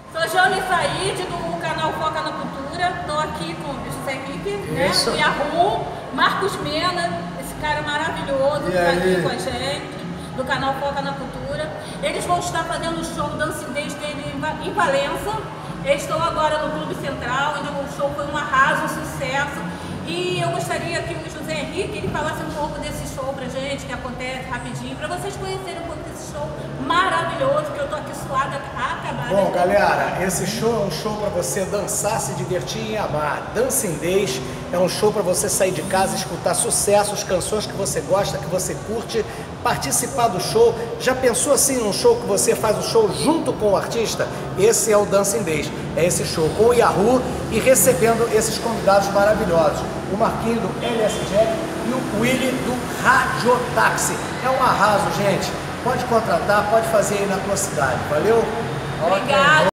Sou Joane Said, do canal Foca na Cultura. Estou aqui com o José Henrique, né? O Yahoo, Marcos Mena, esse cara maravilhoso que está aqui com a gente, do canal Foca na Cultura. Eles vão estar fazendo o show Dancing Days dele em Valença. Eles estão agora no Clube Central, onde o show foi um arraso, um sucesso. E eu gostaria que o José Henrique ele falasse um pouco desse show pra gente, que acontece rapidinho, para vocês conhecerem um pouco desse show maravilhoso, que eu tô aqui suada, acabada. Bom, galera, esse show é um show para você dançar, se divertir e amar. Dancing Days é um show para você sair de casa, escutar sucessos, canções que você gosta, que você curte, participar do show. Já pensou assim num show que você faz o show junto com o artista? Esse é o Dancing Days, é esse show com o Yahoo e recebendo esses convidados maravilhosos. O Marquinho do LS Jack e o Willy do Radiotáxi. É um arraso, gente. Pode contratar, pode fazer aí na tua cidade. Valeu? Obrigada.